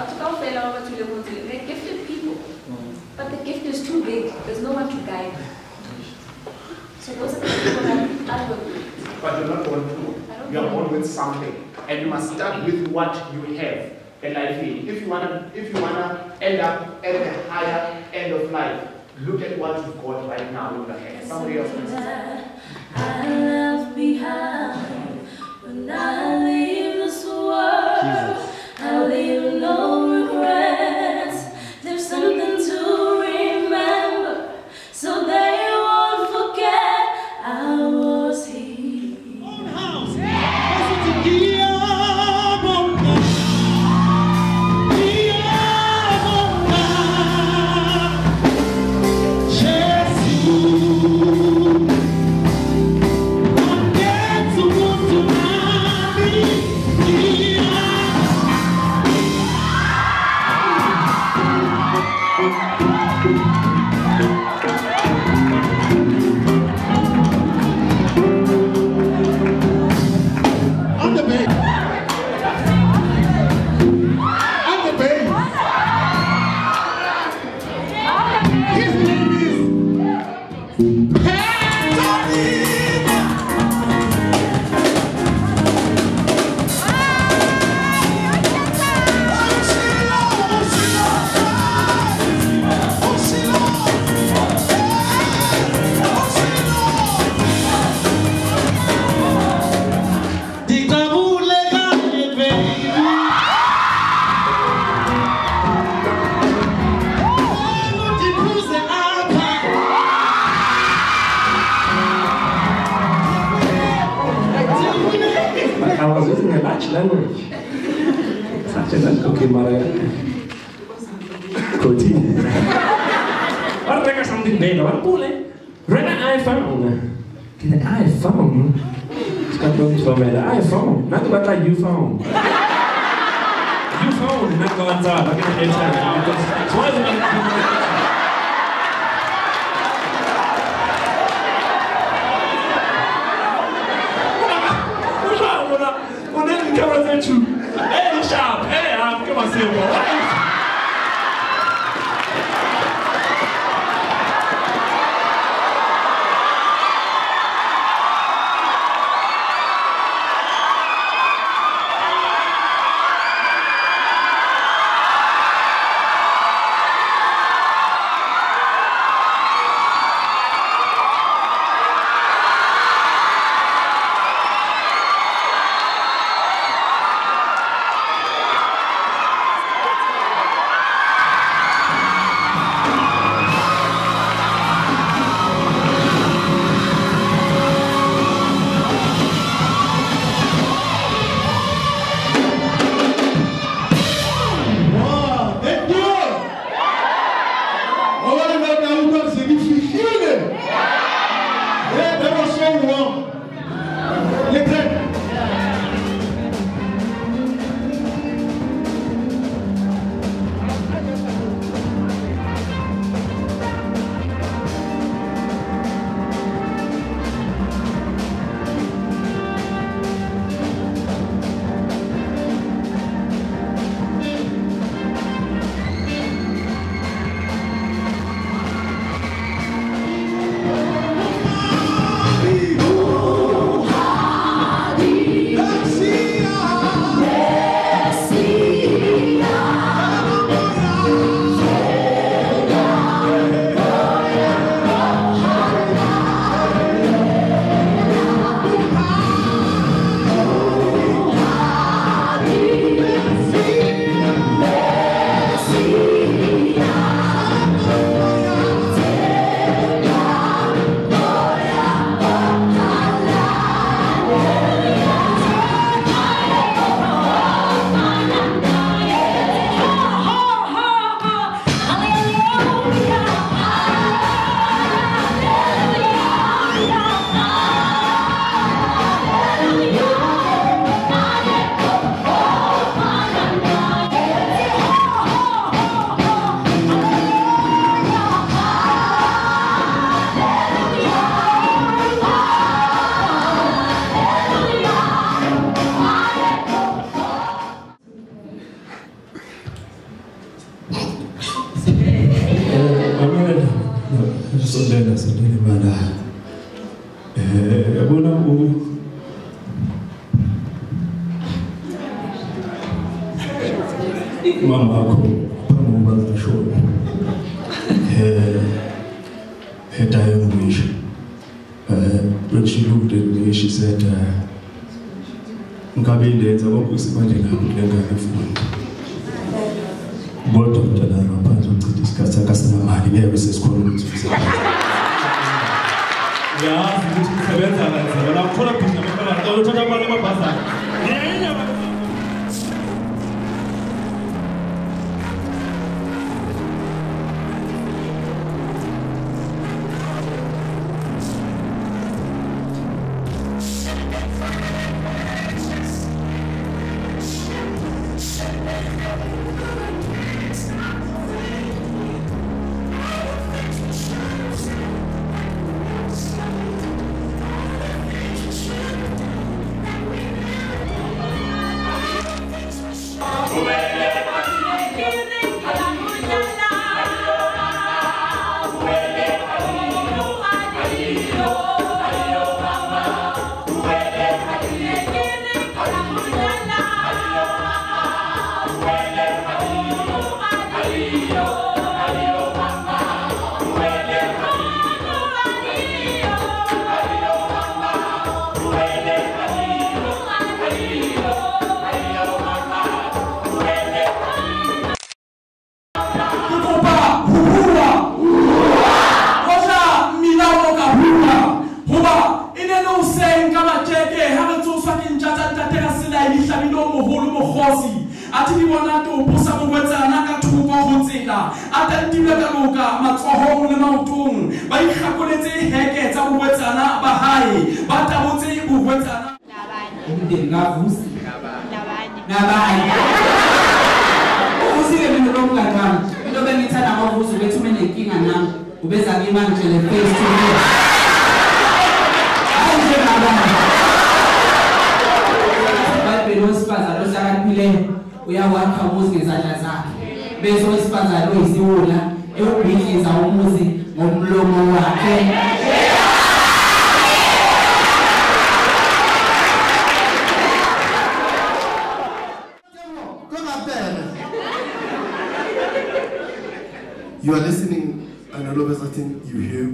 They're gifted people, but the gift is too big. There's no one to guide. So those are the people that I work with. But you're not born through. You are born with something, and you must start with what you have in life. If you wanna end up at the higher end of life, look at what you've got right now in your hand. Somebody else can say. I left behind when I leave this world. I leave no regrets. There's something to remember, so they won't forget I was here. I was using a Dutch language. Such a Dutch cookie, Maria. Cookie. What is something better? What pule? Rent an iPhone. Get an iPhone? It's got rooms for me. The iPhone. Not about like you phone. You phone, not go on top. I get an inside. Because why is it Hey, sharp! Hey, come on, Silver. Siyabulela sendele mala. Yabona mama akho phambi kwashona. Her dying wish. When she looked at me, she said, "Ngabe indenza ngokusimanje ngakule ngakufunda." Bodwa mntana ngaphansi uchitha isikhathi akasinamali ngeke sesikhona ukuthi yazi ukuthi usebenza kanzima la uthola phela abafana uthatha amali amabhazana You are listening, and all of a sudden you hear.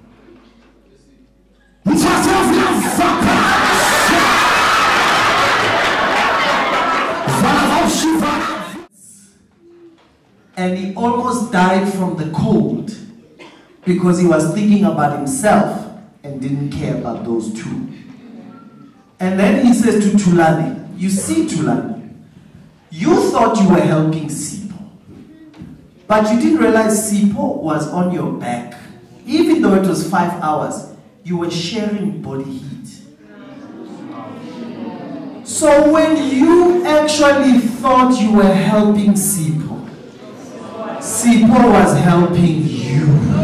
And he almost died from the cold because he was thinking about himself and didn't care about those two. And then he says to Thulane, "You see, Thulane, you thought you were helping Sipho, but you didn't realize Sipho was on your back. Even though it was 5 hours, you were sharing body heat. So when you actually thought you were helping Sipho, Sipho was helping you."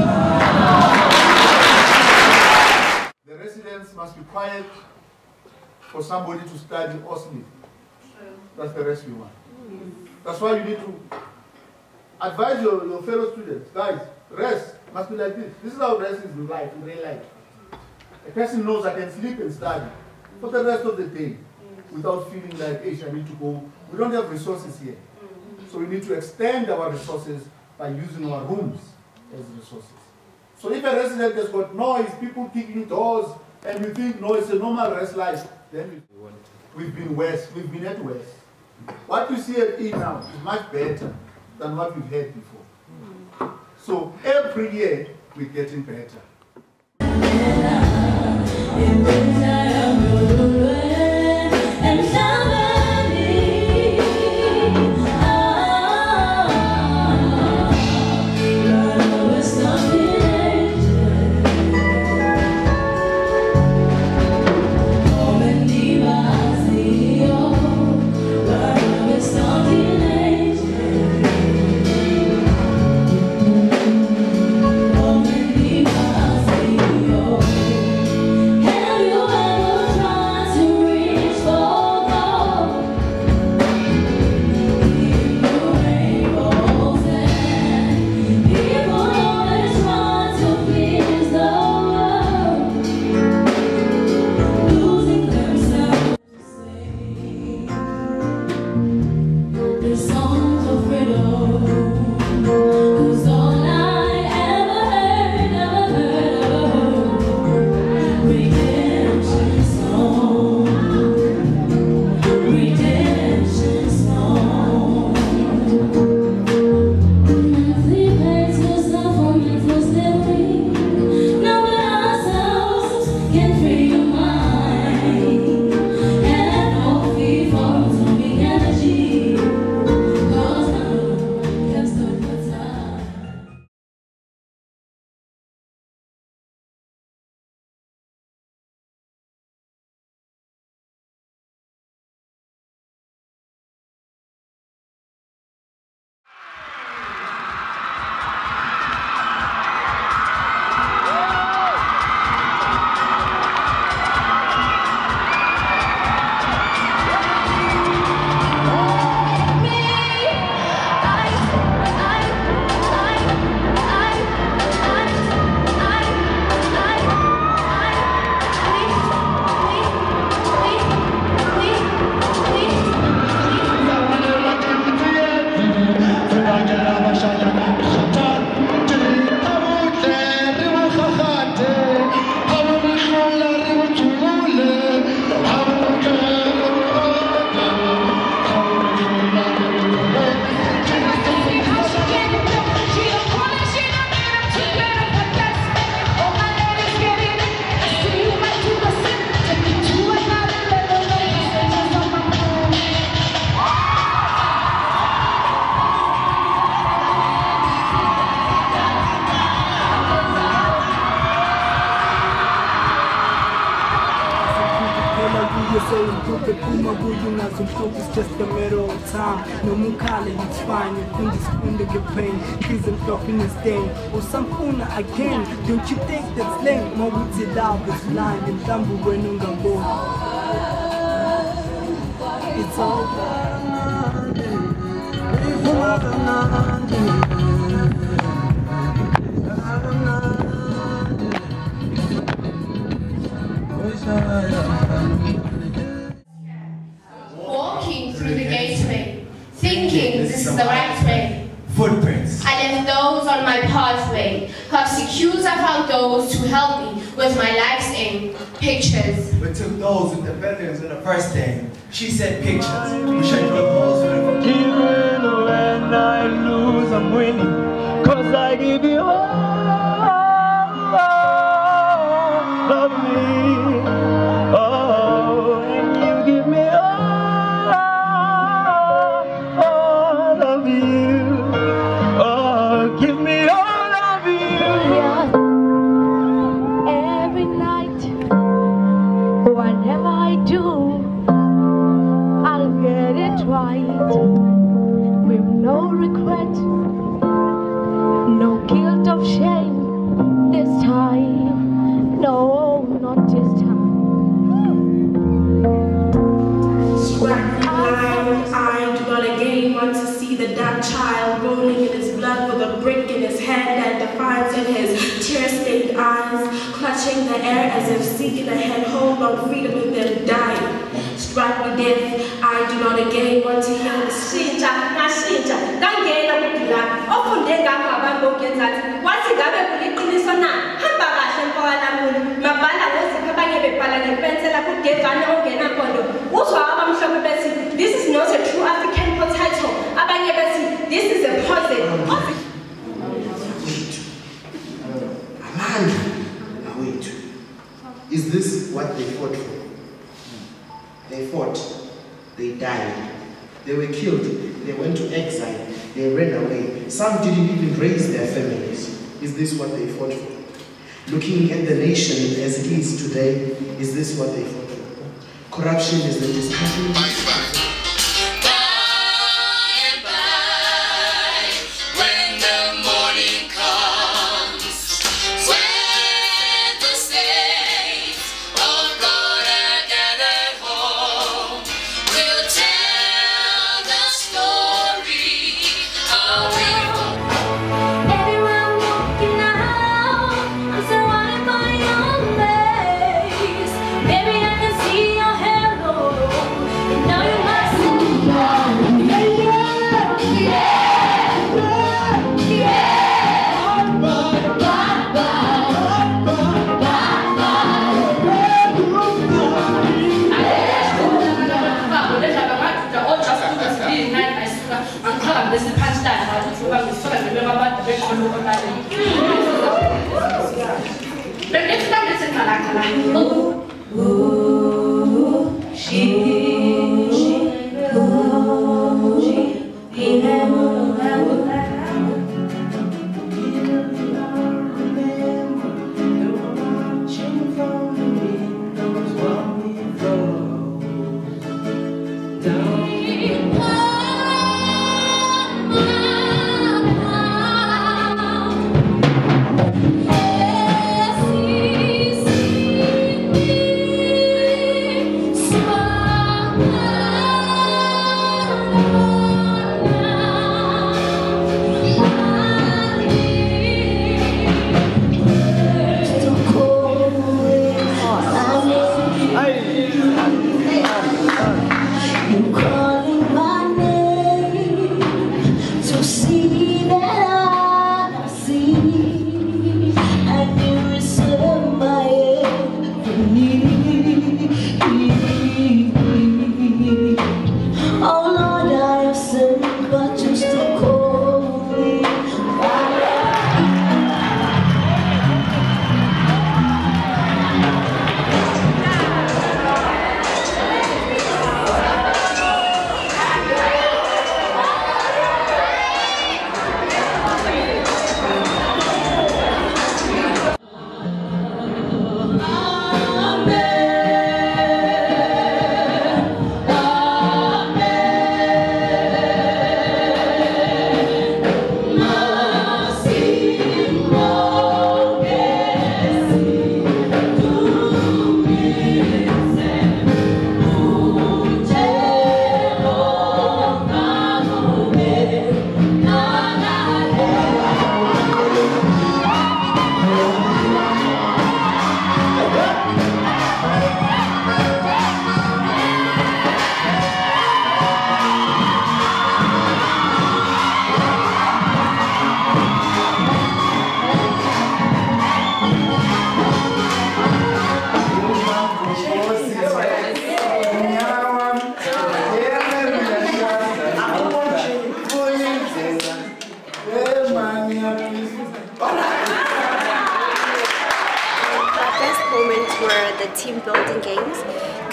The residents must be quiet for somebody to study or sleep. That's the rest we want. That's why you need to advise your fellow students. Guys, rest must be like this. This is how rest is in life, in real life. A person knows I can sleep and study for the rest of the day without feeling like, hey, I need to go. We don't have resources here. So we need to extend our resources by using our rooms as resources. So if a resident has got noise, people kicking doors, and we think, no, it's a normal rest life, then we've been worse. We've been at worse. What you see at E now is much better than what we've had before. So every year, we're getting better. Have you ever It's just a matter of time. No more calling, it's fine. You think it's going to get pain. Kids and talking is thing. Or some puna again. Don't you think that's lame? More with it out, it's blind. And tumble when on the board. It's over. Walking through the gateway, thinking this is the right way. Footprints. I left those on my pathway. Past accused, I found those to help me with my life's aim. Pictures. We took those with the veterans in the first day. She said pictures. We should draw those with the even when I lose, I'm winning. Cause I give you all. Love me. Oh, and you give me all of you. Oh, give me all of you. Every night, whatever I do, I'll get it right. With no regret, no guilt of shame this time. No, not this time. I do not again want to see the dark child rolling in his blood with a brick in his hand and defiance in his tear-stained eyes, clutching the air as if seeking a headhold on freedom and then dying. Struck with death, I do not again want to hear the shinja, nashinja, kangena kudila, ofunde ngapha ngokenzathi, wathi ngabe kuliqiniso na, hamba kahle mfowala muntu, mabhala ngoziphi abanye bebhala ngepensela kudevane ongena mpondo, uzwa abamhlophe bethi, this is not a true African potato, abanye bethi, this is a poison. Amanda, wait. Is this what they fought for? They fought, they died, they were killed, they went to exile, they ran away. Some didn't even raise their families. Is this what they fought for? Looking at the nation as it is today, is this what they fought for? Corruption is the discussion.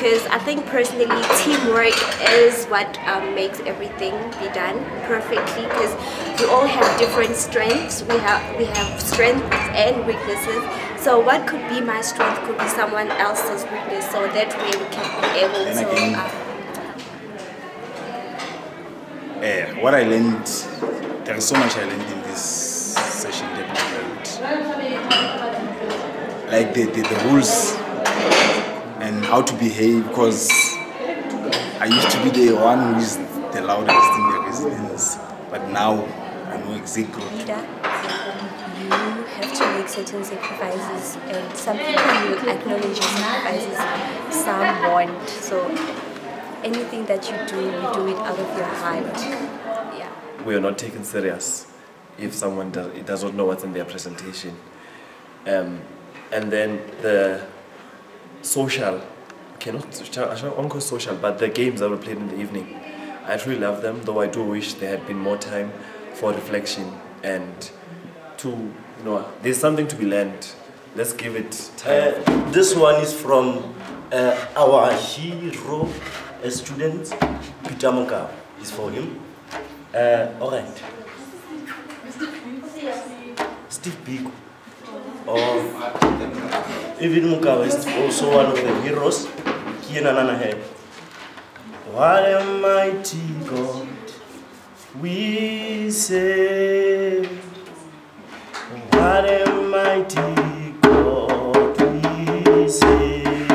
because I think personally teamwork is what makes everything be done perfectly, because we all have different strengths. We have strengths and weaknesses. So what could be my strength could be someone else's weakness, so that way we can be able to... what I learned, there is so much I learned in this session that we learned. Like the rules and how to behave, because I used to be the one who is the loudest in the residence, but now I know exactly what to do. You have to make certain sacrifices, and some people will acknowledge your sacrifices, some won't. So anything that you do it out of your heart. Yeah. We are not taken serious if someone does not know what's in their presentation. And then the social, I won't call social, but the games that were played in the evening, I truly love them, though I do wish there had been more time for reflection and to, there's something to be learned. Let's give it time. This one is from our hero, a student, Peter Monka. Is for him. Alright. Steve Biko. Even Mukawa is also one of the heroes. What a mighty God we say. What a mighty God we say.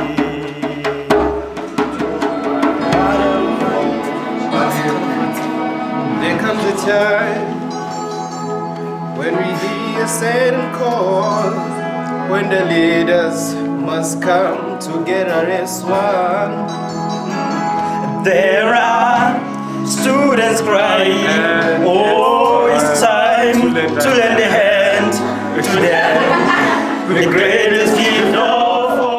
There comes a time when we hear a certain call, when the leaders must come together as one. There are students crying, oh, it's time to lend a hand to them, the greatest gift of all.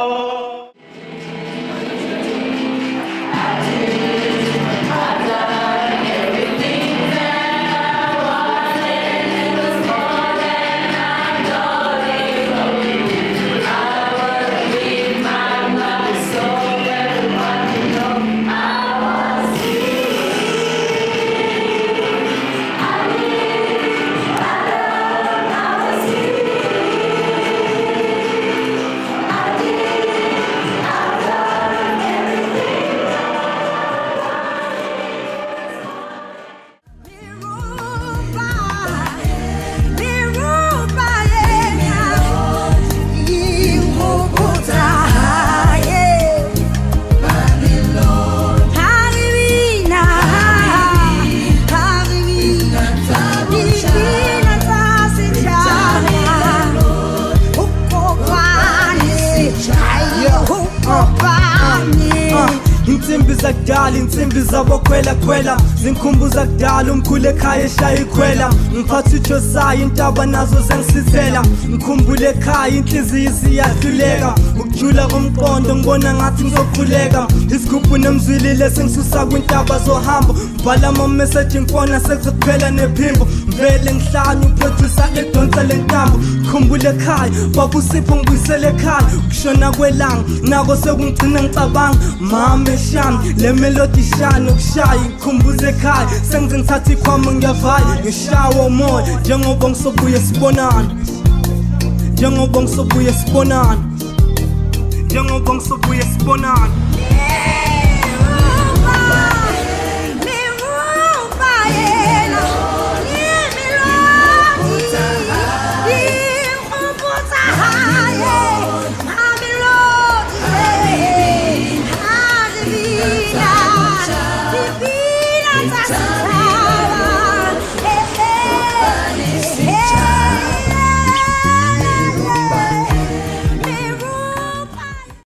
Insimbi zakudala, insimbi zabokhwela khwela, zinkhumbuza kudala umkhulu ekhaya eshaya ikhwela. Ngiphatha uJosiah intaba nazo zangisizela, ngikhumbule ekhaya inhliziyo isiyahluleka. Ukujula komqondo ngibona ngathi ngizokhuleka, isigubhu nemzwilile sengisusa kwintaba zohambo. Ngibhala ama-message ngifona sekuzokuphela nephimbo, ngivele ngihlanye uproducer edonsa le ntambo. Ngikhumbule ekhaya babusipho ngibuyisele ekhaya, ukushona kwelanga nako sekungigcina ngicabanga. Mama eshami le melody shana ukushaya ngikhumbuze ekhaya, sengize ngithatha ikhwama ngiyavaya ngishawa umoya, njengoba ngisobuye sibonana, njengoba ngisobuye sibonana, njengoba ngisobuye sibonana.